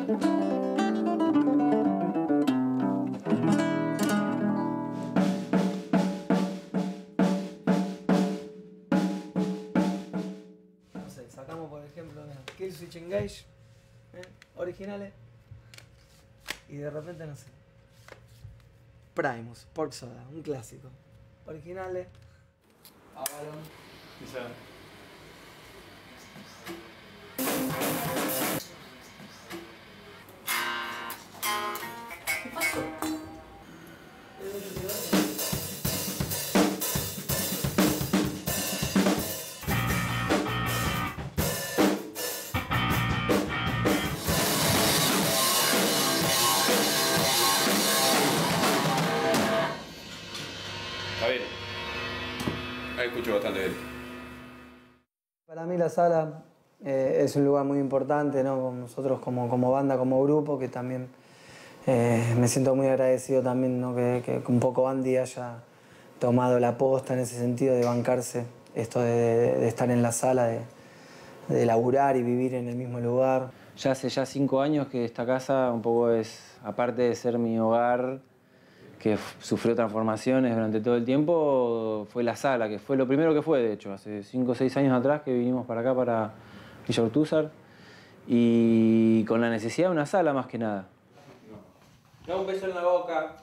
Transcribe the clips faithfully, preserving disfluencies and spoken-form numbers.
No sé, sacamos por ejemplo Killswitch Engage, ¿eh? originales, y de repente no sé. Primus, Pork Soda, un clásico. Originales. Avalon. Quizá. ¿Qué pasó? Está bien. Ahí escucho bastante bien. Para mí la sala eh, es un lugar muy importante, ¿no? Con nosotros como, como banda, como grupo, que también eh, me siento muy agradecido también, ¿no? que, que un poco Andy haya tomado la posta en ese sentido de bancarse esto de, de, de estar en la sala, de, de laburar y vivir en el mismo lugar. Ya hace ya cinco años que esta casa un poco es, aparte de ser mi hogar, que sufrió transformaciones durante todo el tiempo, fue la sala, que fue lo primero que fue, de hecho, hace cinco o seis años atrás que vinimos para acá, para Villa Ortúzar, y con la necesidad de una sala más que nada. No, un beso en la boca.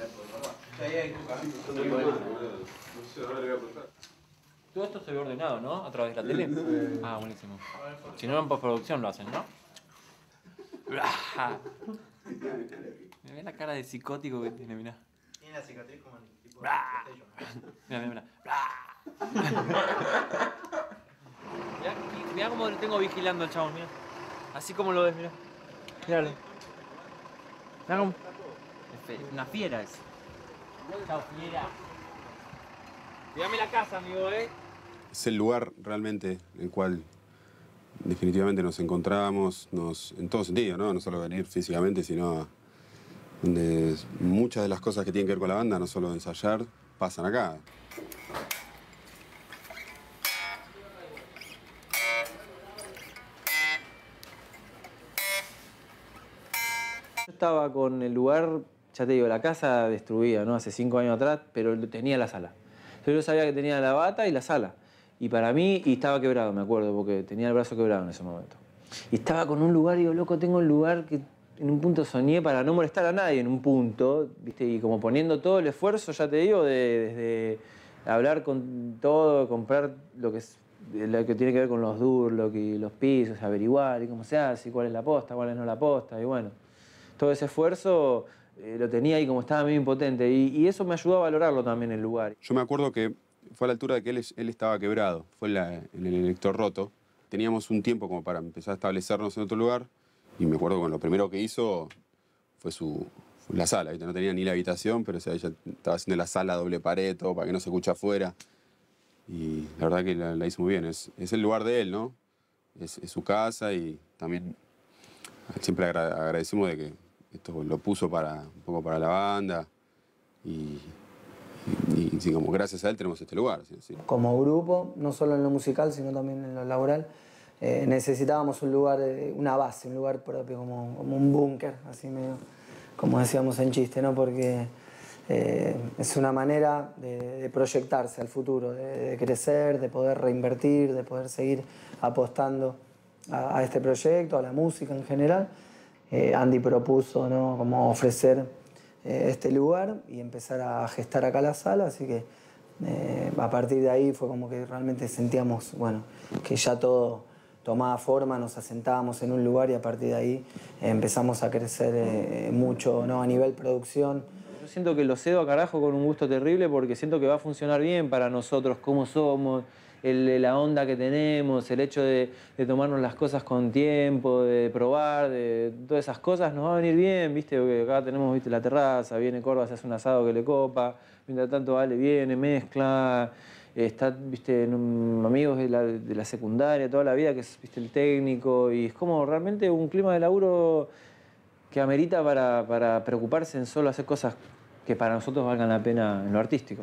Todo esto se ve ordenado, ¿no? A través de la tele. Ah, buenísimo. Si no, en postproducción lo hacen, ¿no? Me ve la cara de psicótico que tiene, mirá. Tiene la cicatriz como el tipo de Mira, mira, mira. Mirá, mirá cómo lo tengo vigilando al chabón, mirá. Así como lo ves, mirá. Míralo. Mirá cómo... Una fiera es. Chao, fiera. Dígame la casa, amigo, ¿eh? Es el lugar realmente en el cual definitivamente nos encontramos, nos, en todo sentido, ¿no? No solo venir físicamente, sino donde muchas de las cosas que tienen que ver con la banda, no solo ensayar, pasan acá. Yo estaba con el lugar, ya te digo, la casa destruida, ¿no? Hace cinco años atrás, pero tenía la sala. Yo sabía que tenía la bata y la sala. Y para mí, y estaba quebrado, me acuerdo, porque tenía el brazo quebrado en ese momento. Y estaba con un lugar, y digo, loco, tengo un lugar que en un punto soñé para no molestar a nadie en un punto, ¿viste? Y como poniendo todo el esfuerzo, ya te digo, de, desde hablar con todo, comprar lo que, es, lo que tiene que ver con los Durlock y los pisos, averiguar y cómo se hace, y cuál es la posta, cuál es no la posta, y bueno. Todo ese esfuerzo eh, lo tenía ahí como estaba medio impotente, y, y eso me ayudó a valorarlo también el lugar. Yo me acuerdo que fue a la altura de que él, él estaba quebrado, fue en, la, en el electro roto. Teníamos un tiempo como para empezar a establecernos en otro lugar, y me acuerdo que lo primero que hizo fue su, la sala, ¿viste? No tenía ni la habitación, pero o sea, ella estaba haciendo la sala doble pared, todo, para que no se escuche afuera. Y la verdad que la, la hizo muy bien. Es, es el lugar de él, ¿no? Es, es su casa, y también siempre agra agradecemos de que esto lo puso para, un poco para la banda. Y, y, y sí, como gracias a él tenemos este lugar. ¿Sí? Sí. Como grupo, no solo en lo musical, sino también en lo laboral, eh, necesitábamos un lugar, eh, una base, un lugar propio, como, como un búnker, así medio, como decíamos en chiste, ¿no? Porque eh, es una manera de, de proyectarse al futuro, de, de crecer, de poder reinvertir, de poder seguir apostando a, a este proyecto, a la música en general. Eh, Andy propuso, ¿no? Como ofrecer eh, este lugar y empezar a gestar acá la sala, así que eh, a partir de ahí fue como que realmente sentíamos, bueno, que ya todo tomaba forma, nos asentábamos en un lugar y a partir de ahí eh, empezamos a crecer eh, mucho, ¿no? A nivel producción. Yo siento que lo cedo a carajo con un gusto terrible porque siento que va a funcionar bien para nosotros, cómo somos, el, la onda que tenemos, el hecho de, de tomarnos las cosas con tiempo, de probar, de todas esas cosas, nos va a venir bien, ¿viste? Porque acá tenemos, ¿viste? La terraza, viene Corva, se hace un asado que le copa, mientras tanto Ale viene, mezcla, está, ¿viste? Amigos de la, de la secundaria, toda la vida, que es, ¿viste? El técnico, y es como realmente un clima de laburo que amerita para, para preocuparse en solo hacer cosas que para nosotros valgan la pena en lo artístico.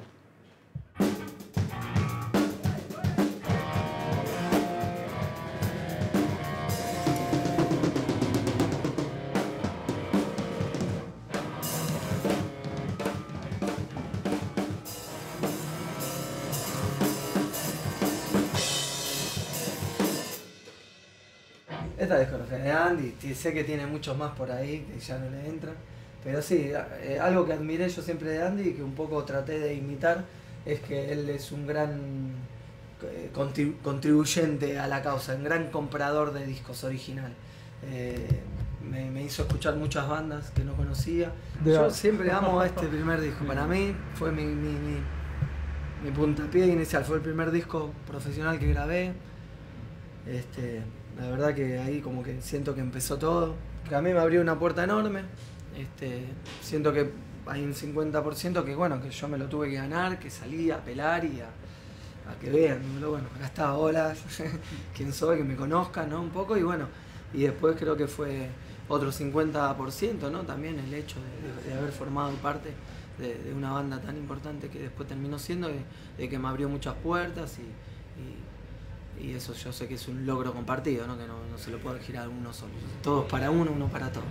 Esta discografía de Andy, sé que tiene muchos más por ahí que ya no le entran. Pero sí, eh, algo que admiré yo siempre de Andy y que un poco traté de imitar es que él es un gran eh, contribu contribuyente a la causa, un gran comprador de discos original. Eh, me, me hizo escuchar muchas bandas que no conocía. Yo siempre amo este primer disco. Para mí fue mi, mi, mi, mi puntapié inicial, fue el primer disco profesional que grabé. Este, la verdad que ahí como que siento que empezó todo. Que a mí me abrió una puerta enorme. Este, siento que hay un cincuenta por ciento que bueno, que yo me lo tuve que ganar, que salí a pelar y a, a que vean, bueno, acá está, hola, quién soy, que me conozcan, ¿no? Un poco, y bueno, y después creo que fue otro cincuenta por ciento, ¿no? También el hecho de, de, de haber formado parte de, de una banda tan importante que después terminó siendo, de, de que me abrió muchas puertas y, y, y eso yo sé que es un logro compartido, ¿no? Que no, no se lo puede girar uno solo, todos para uno, uno para todos.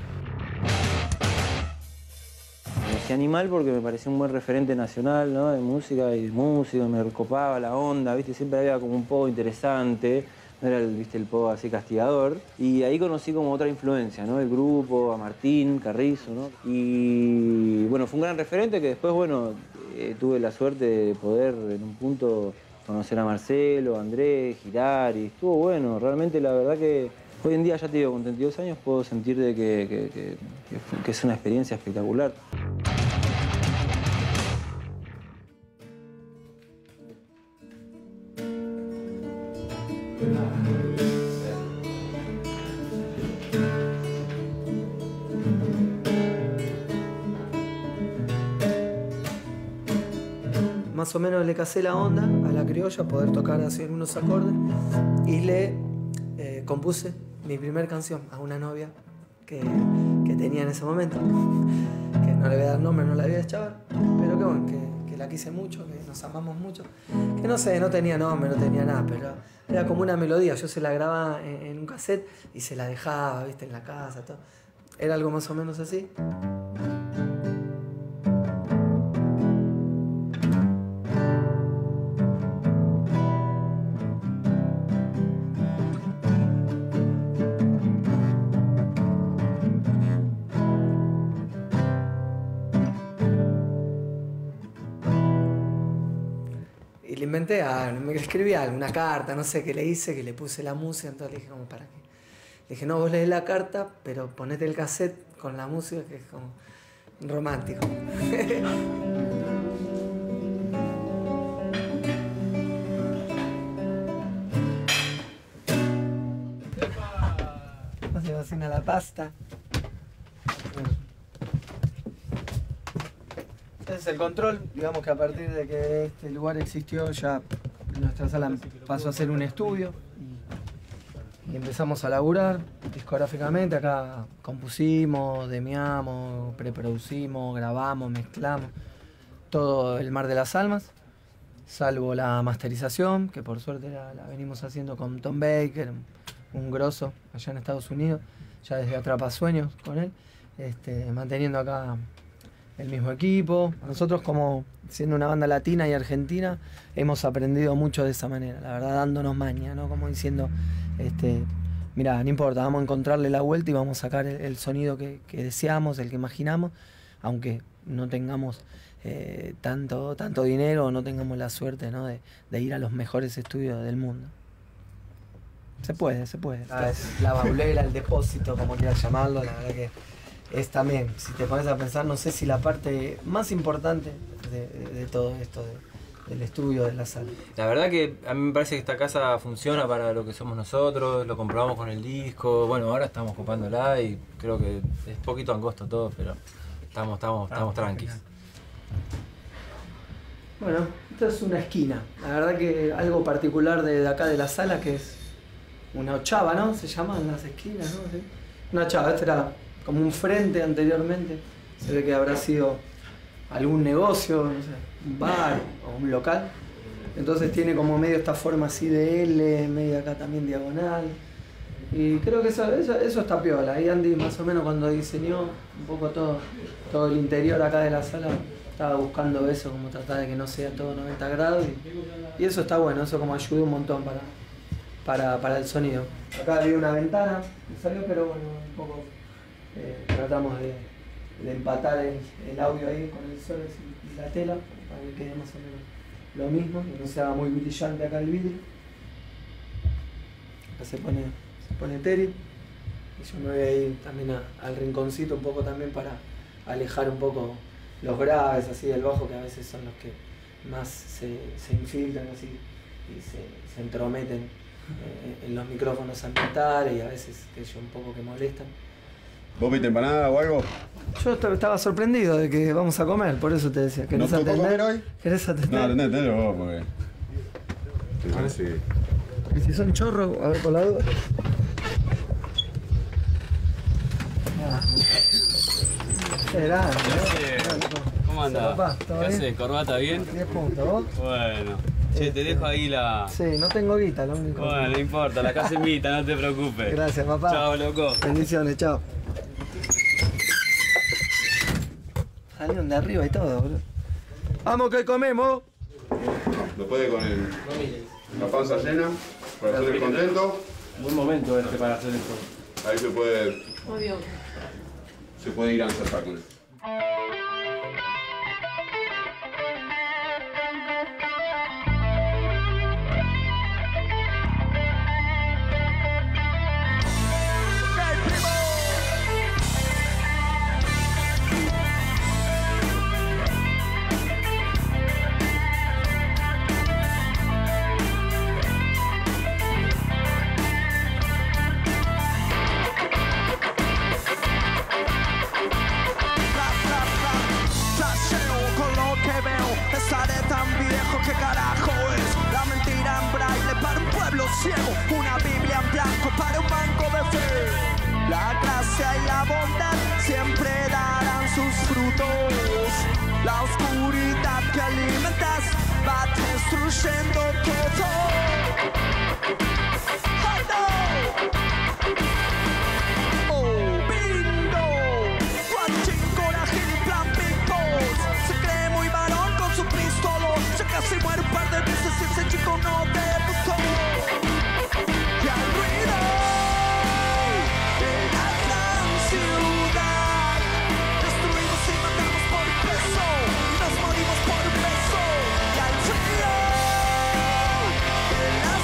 Elegí Animal porque me parecía un buen referente nacional, ¿no? De música y de música, me recopaba la onda, ¿viste? Siempre había como un poco interesante, no era el, ¿viste? El poco así castigador. Y ahí conocí como otra influencia, ¿no? El grupo, a Martín Carrizo, ¿no? Y bueno, fue un gran referente que después, bueno, eh, tuve la suerte de poder en un punto conocer a Marcelo, a Andrés, Girari, estuvo bueno, realmente la verdad que hoy en día, ya te digo, con treinta y dos años puedo sentir de que, que, que, que es una experiencia espectacular. Más o menos le casé la onda a la criolla, poder tocar así algunos acordes, y le eh, compuse mi primer canción a una novia que, que tenía en ese momento, que no le voy a dar nombre, no la voy a echar, pero que bueno, que, que la quise mucho, que nos amamos mucho, que no sé, no tenía nombre, no tenía nada, pero era como una melodía, yo se la grababa en, en un cassette y se la dejaba, viste, en la casa, todo. Era algo más o menos así. Y le inventé algo, me escribí algo, una carta, no sé qué le hice, que le puse la música, entonces le dije, como, ¿para qué? Le dije, no, vos lees la carta, pero ponete el cassette con la música, que es como romántico. No se cocina la pasta. Entonces el control, digamos que a partir de que este lugar existió, ya nuestra sala pasó a ser un estudio y, y empezamos a laburar discográficamente. Acá compusimos, demiamos, preproducimos, grabamos, mezclamos, todo el Mar de las Almas, salvo la masterización, que por suerte la, la venimos haciendo con Tom Baker, un grosso allá en Estados Unidos, ya desde Atrapasueños con él, este, manteniendo acá el mismo equipo. Nosotros, como siendo una banda latina y argentina, hemos aprendido mucho de esa manera, la verdad, dándonos maña, ¿no? Como diciendo, este, mirá, no importa, vamos a encontrarle la vuelta y vamos a sacar el, el sonido que, que deseamos, el que imaginamos, aunque no tengamos eh, tanto, tanto dinero o no tengamos la suerte, ¿no? de, de ir a los mejores estudios del mundo. Se puede, se puede. Ah, es la baulera, el depósito, como quieras llamarlo, la verdad que es también, si te pones a pensar, no sé si la parte más importante de, de, de todo esto, de, del estudio, de la sala. La verdad que a mí me parece que esta casa funciona para lo que somos nosotros, lo comprobamos con el disco, bueno, ahora estamos ocupándola y creo que es poquito angosto todo, pero estamos, estamos, estamos tranquis. Bueno, esto es una esquina, la verdad que algo particular de, de acá de la sala, que es una ochava, ¿no? Se llaman las esquinas, ¿no? ¿Sí? Una ochava, este era como un frente anteriormente, se ve que habrá sido algún negocio, no sé, un bar o un local, entonces tiene como medio esta forma así de L, medio acá también diagonal, y creo que eso, eso, eso está piola. Ahí Andy más o menos cuando diseñó un poco todo, todo el interior acá de la sala, estaba buscando eso, como tratar de que no sea todo noventa grados, y, y eso está bueno, eso como ayuda un montón para, para, para el sonido. Acá había una ventana que salió, pero bueno, un poco eh, tratamos de, de empatar el, el audio ahí con el sol y, y la tela para que quede más o menos lo mismo, que no sea muy brillante acá el vidrio. Acá se pone, se pone Terry. Y yo me voy a ir también a, al rinconcito un poco también para alejar un poco los graves así del bajo, que a veces son los que más se, se infiltran así y se, se entrometen eh, en los micrófonos ambientales y a veces que yo un poco que molestan. ¿Vos viste empanada o algo? Yo estaba sorprendido de que vamos a comer, por eso te decía. ¿Querés ¿Nos tocó atender? comer hoy? ¿Querés atender? No, atendelo vos, porque... Me parece... Y si son chorros, a ver por la duda. Ah. Qué grande, ¿no? ¿Cómo andás? Papá, ¿todo ¿Qué bien? haces? ¿Corbata bien? diez puntos, ¿vos? Bueno. Che, te dejo ahí la... Sí, no tengo guita, lo único. Bueno, no importa, la casa invita, no te preocupes. Gracias, papá. Chao, loco. Bendiciones, chao. Salieron de arriba y todo, boludo. ¡Vamos que comemos! Lo puede con el... la panza llena, para hacer el contento. Buen momento este para hacer esto. Ahí se puede... se puede ir a ensayar con él. Una Biblia en blanco para un banco de fe. La gracia y la bondad siempre darán sus frutos. La oscuridad que alimentas va destruyendo todo. Oh, no. Oh, bingo. Watching coraje y plan big boss. Se cree muy varón con su pistolo. Ya casi muere un par de veces y ese chico no debutó. Y al ruido de la gran ciudad destruimos y matamos por peso y nos morimos por peso. Y al frío de la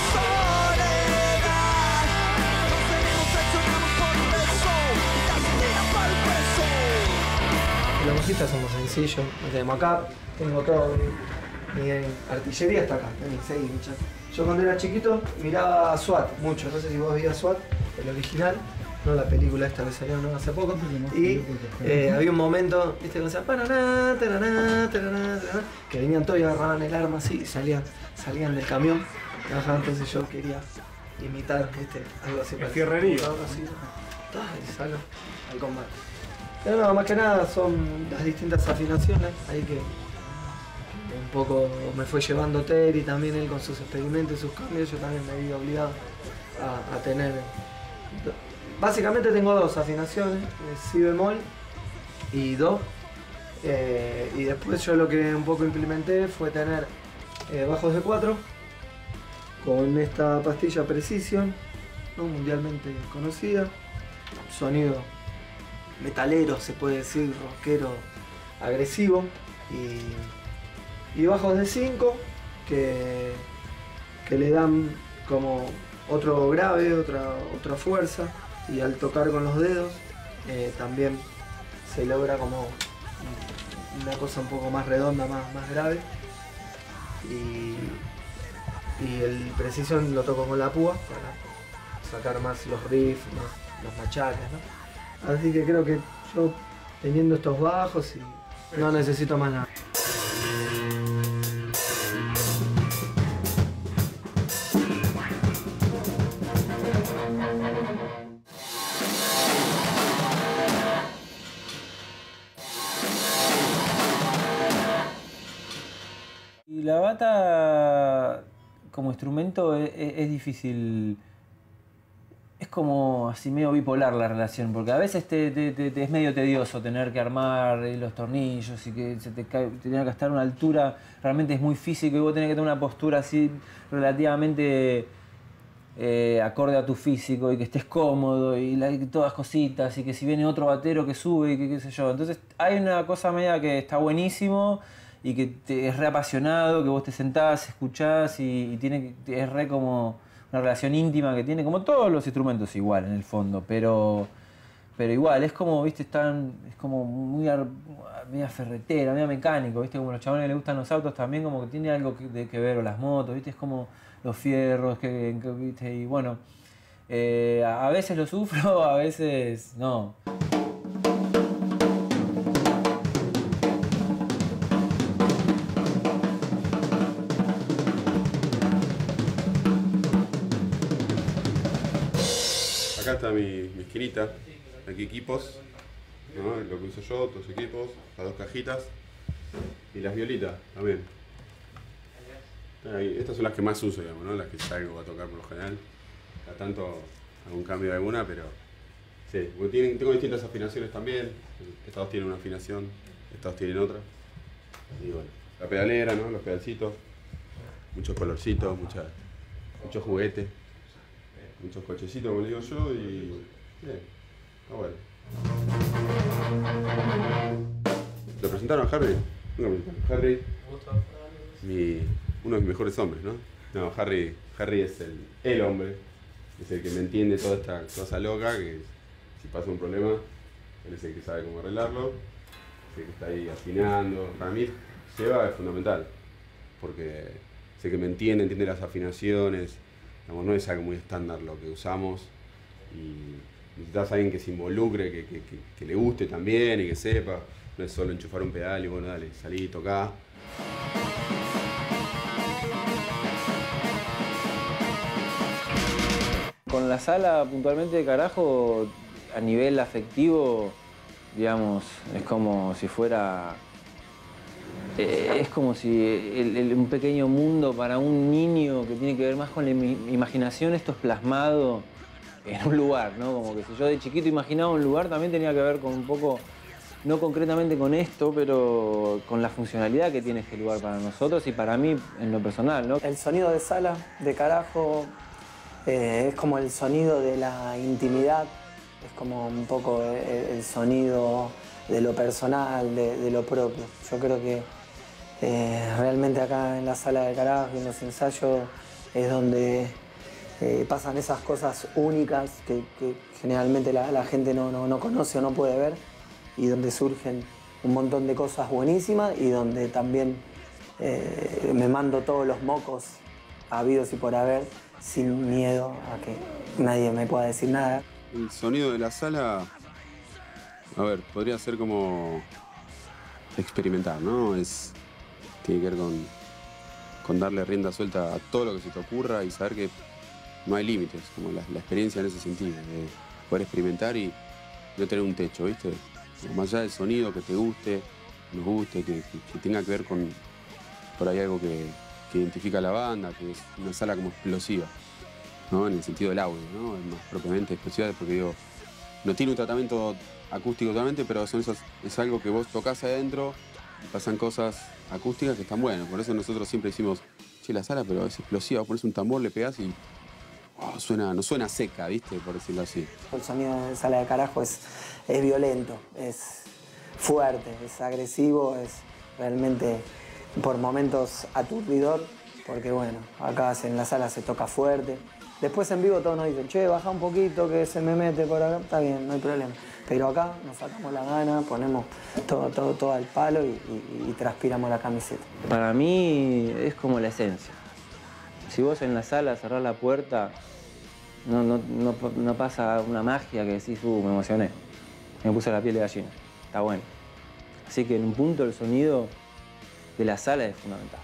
soledad nos venimos, accionamos por peso y casi tiran para el peso. Los bajistas somos sencillos, no tenemos acá, tengo todo mi, mi artillería está acá, vení, seguí, muchachos. Yo cuando era chiquito miraba SWAT mucho, no sé si vos veías SWAT, el original, no la película esta que salió no hace poco, y eh, había un momento, viste, que decían paraná, taraná, taraná, taraná, que venían todos y agarraban el arma así y salían, salían del camión, ajá, entonces yo quería imitar, viste, algo así. El fierrerío. Algo así, y salgo al combate. Pero no, más que nada son las distintas afinaciones, ahí que un poco me fue llevando Terry también él con sus experimentos y sus cambios, yo también me vi obligado a, a tener. Básicamente tengo dos afinaciones, si bemol y do, eh, y después yo lo que un poco implementé fue tener eh, bajos de cuatro con esta pastilla Precision, ¿no? Mundialmente conocida, sonido metalero, se puede decir, rockero, agresivo, y, y bajos de cinco que, que le dan como otro grave, otra, otra fuerza, y al tocar con los dedos eh, también se logra como una cosa un poco más redonda, más, más grave, y, y el Precision lo toco con la púa para sacar más los riffs, más los machaques, ¿no? Así que creo que yo teniendo estos bajos y no necesito más nada. Y la bata como instrumento es, es- es difícil. Es como así medio bipolar la relación, porque a veces te, te- te- te es medio tedioso tener que armar los tornillos y que se te cae, te tiene que estar a una altura, realmente es muy físico y vos tenés que tener una postura así relativamente eh, acorde a tu físico y que estés cómodo y, la, y todas cositas y que si viene otro batero que sube y que qué sé yo. Entonces hay una cosa media que está buenísimo y que te, es re apasionado, que vos te sentás, escuchás y, y tiene, es re como una relación íntima que tiene, como todos los instrumentos igual en el fondo, pero, pero igual, es como, viste, están, es como muy ar, media ferretera, media mecánico, viste, como los chabones que les gustan los autos también, como que tiene algo que, de que ver, o las motos, viste, es como los fierros, que, que viste, y bueno, eh, a, a veces lo sufro, a veces no. Acá está mi, mi esquinita, aquí equipos, ¿no? Lo que uso yo, otros equipos, las dos cajitas y las violitas también. Ahí, estas son las que más uso, digamos, ¿no? Las que salgo a tocar por lo general. Cada tanto algún cambio de alguna, pero sí, porque tienen, tengo distintas afinaciones también. Estas dos tienen una afinación, estas dos tienen otra. Y bueno, la pedalera, ¿no? Los pedalcitos, muchos colorcitos, mucha, muchos juguetes. Muchos cochecitos, como le digo yo, y bien, está bueno. ¿Lo presentaron a Harry? Nunca me presentaron. Harry, mi, uno de mis mejores hombres, ¿no? No, Harry, Harry es el, el hombre, es el que me entiende toda esta cosa loca, que si pasa un problema, él es el que sabe cómo arreglarlo, es el que está ahí afinando. Para mí, Seba es fundamental, porque es el que me entiende, entiende las afinaciones. No es algo muy estándar lo que usamos y necesitas a alguien que se involucre, que, que, que, que le guste también y que sepa. No es solo enchufar un pedal y bueno, dale, salí, tocá. Con la sala puntualmente de Carajo, a nivel afectivo, digamos, es como si fuera... Es como si el, el, un pequeño mundo para un niño que tiene que ver más con la imaginación, esto es plasmado en un lugar, ¿no? Como que si yo de chiquito imaginaba un lugar, también tenía que ver con un poco, no concretamente con esto, pero con la funcionalidad que tiene este lugar para nosotros y para mí en lo personal, ¿no? El sonido de sala de Carajo eh, es como el sonido de la intimidad, es como un poco el, el sonido de lo personal, de, de lo propio. Yo creo que Eh, realmente acá en la sala de Carajo y en los ensayos es donde eh, pasan esas cosas únicas que, que generalmente la, la gente no, no, no conoce o no puede ver y donde surgen un montón de cosas buenísimas y donde también eh, me mando todos los mocos habidos y por haber sin miedo a que nadie me pueda decir nada. El sonido de la sala, a ver, podría ser como experimentar, ¿no? Es... Tiene que ver con, con darle rienda suelta a todo lo que se te ocurra y saber que no hay límites, como la, la experiencia en ese sentido, de poder experimentar y no tener un techo, ¿viste? Más allá del sonido, que te guste, nos guste, que, que, que tenga que ver con por ahí algo que, que identifica a la banda, que es una sala como explosiva, ¿no? En el sentido del audio, ¿no? Es más propiamente explosiva porque digo, no tiene un tratamiento acústico totalmente, pero son esos, es algo que vos tocás adentro y pasan cosas acústicas que están buenas. Por eso nosotros siempre decimos, che, la sala, pero es explosiva, pones un tambor, le pegás y oh, suena, no suena seca, ¿viste? Por decirlo así. El sonido de sala de Carajo es, es violento, es fuerte, es agresivo, es realmente por momentos aturdidor, porque bueno, acá en la sala se toca fuerte. Después en vivo todos nos dicen, che, baja un poquito que se me mete por acá, está bien, no hay problema. Pero acá nos sacamos la gana, ponemos todo, todo, todo al palo y, y, y transpiramos la camiseta. Para mí es como la esencia. Si vos en la sala cerrás la puerta, no, no, no, no pasa una magia que decís, uh, me emocioné. Me puse la piel de gallina. Está bueno. Así que en un punto el sonido de la sala es fundamental.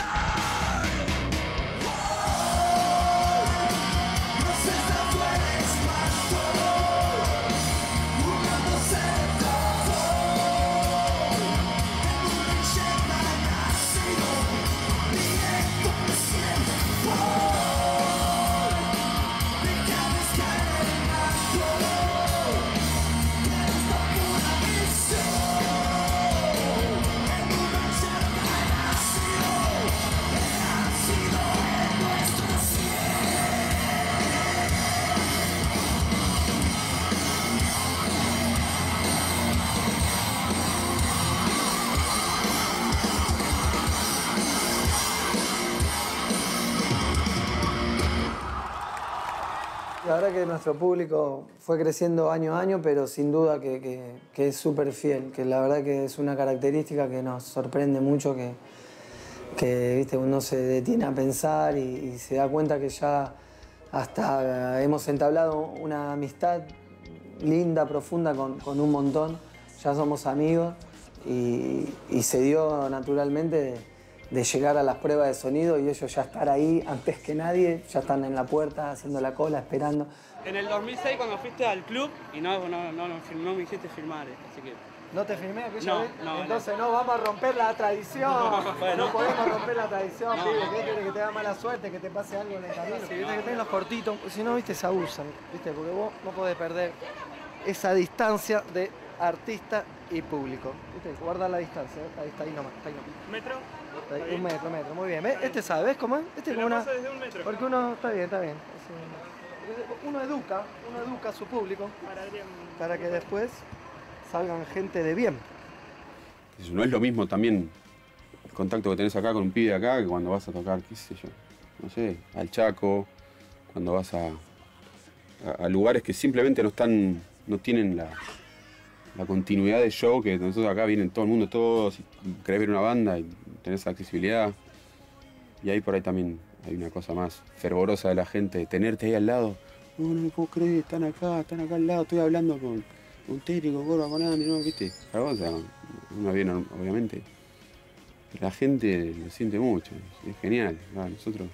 No sé si tú eres la verdad que nuestro público fue creciendo año a año, pero sin duda que, que, que es súper fiel, que la verdad que es una característica que nos sorprende mucho, que, que ¿viste? Uno se detiene a pensar y, y se da cuenta que ya hasta hemos entablado una amistad linda, profunda con, con un montón, ya somos amigos y, y se dio naturalmente de, de llegar a las pruebas de sonido y ellos ya estar ahí antes que nadie, ya están en la puerta haciendo la cola, esperando. En el dos mil seis cuando fuiste al club y no, no, no, no, no me hiciste filmar, así que... ¿No te filmé aquella No, vez? no, Entonces no. no, vamos a romper la tradición. Bueno. No podemos romper la tradición, No. pibe. ¿Qué quieres que te da mala suerte, que te pase algo en el camino? Si viste que tenés los cortitos, si no, viste, se abusan, viste, porque vos no podés perder esa distancia de artista y público. Viste, guarda la distancia, ¿eh? Ahí está, ahí nomás, está ahí nomás. ¿Metro? Está ahí, un metro, metro, muy bien. ¿Ves? Este sabe, ¿ves cómo es? Este es Te como lo una... paso desde un metro. Porque uno, está bien, está bien. Es un- Uno educa, uno educa a su público Para Adrián. para que después salgan gente de bien. Eso no es lo mismo también el contacto que tenés acá con un pibe de acá que cuando vas a tocar, qué sé yo, no sé, al Chaco, cuando vas a, a, a lugares que simplemente no están, no tienen la, la continuidad de show que nosotros acá vienen todo el mundo, todos, y querés ver una banda y tenés esa accesibilidad. Y ahí por ahí también hay una cosa más fervorosa de la gente, de tenerte ahí al lado. No, no me puedo creer, están acá, están acá al lado, estoy hablando con un técnico, con Gorba, con Andy, ¿no? ¿Viste? O sea, uno viene, obviamente. La gente lo siente mucho, es genial. A nosotros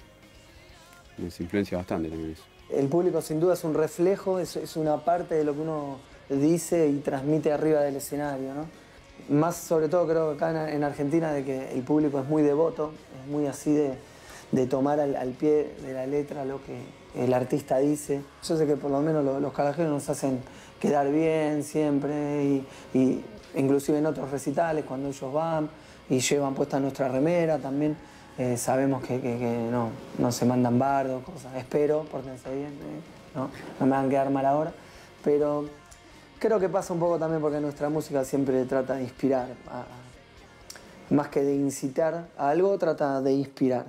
nos influencia bastante también eso. El público sin duda es un reflejo, es, es una parte de lo que uno dice y transmite arriba del escenario, ¿no? Más sobre todo creo que acá en, en Argentina de que el público es muy devoto, es muy así de, de tomar al, al pie de la letra lo que el artista dice. Yo sé que por lo menos lo, los carajeros nos hacen quedar bien siempre y, y inclusive en otros recitales cuando ellos van y llevan puesta nuestra remera también. Eh, sabemos que, que, que no, no se mandan bardos, cosas. Espero, pórtense bien, eh, no, no me van a quedar mal ahora. Pero creo que pasa un poco también porque nuestra música siempre trata de inspirar. A, a, más que de incitar a algo, trata de inspirar.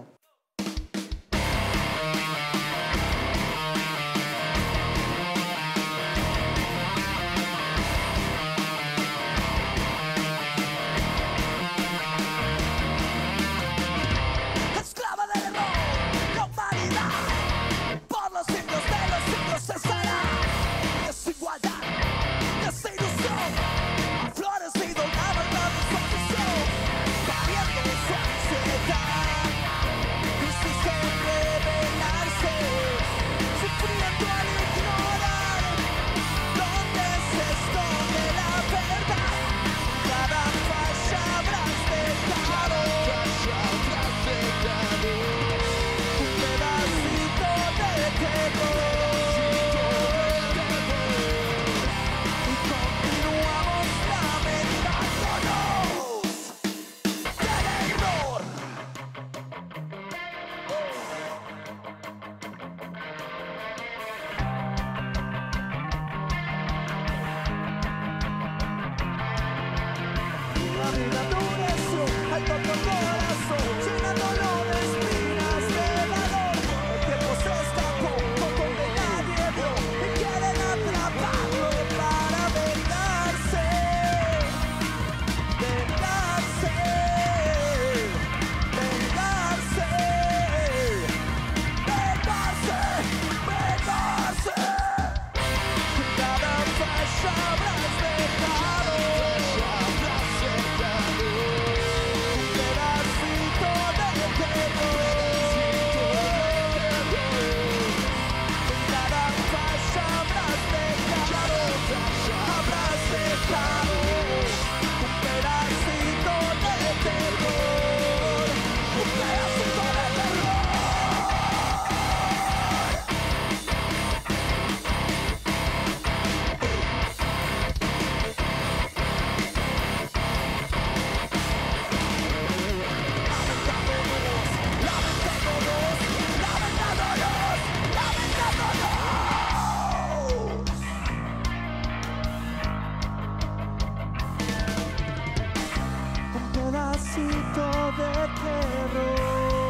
Esclava del error, la humanidad, por los siglos de los siglos cesará. Desigualdad, desilusión, ha florecido la verdad de su ambición, pariendo su ansiedad, crisis en revelarse, sufriendo al ignorar dónde se esconde la verdad. Cada falla habrás dejado, un pedacito de terror, y continuamos lamentándonos del error. La vida endureció al propio corazón, llenándolo de espinas de valor. El tiempo se escapó por donde nadie vio y quieren atraparlo para vengarse, vengarse, vengarse, vengarse, vengarse. Cada falla habrás dejado, un pedacito de terror. Cada falla habrás dejado, habrás dejado un pedacito de terror, un pedacito de terror. Lamentándonos, lamentándonos, lamentándonos. Un pedacito de terror.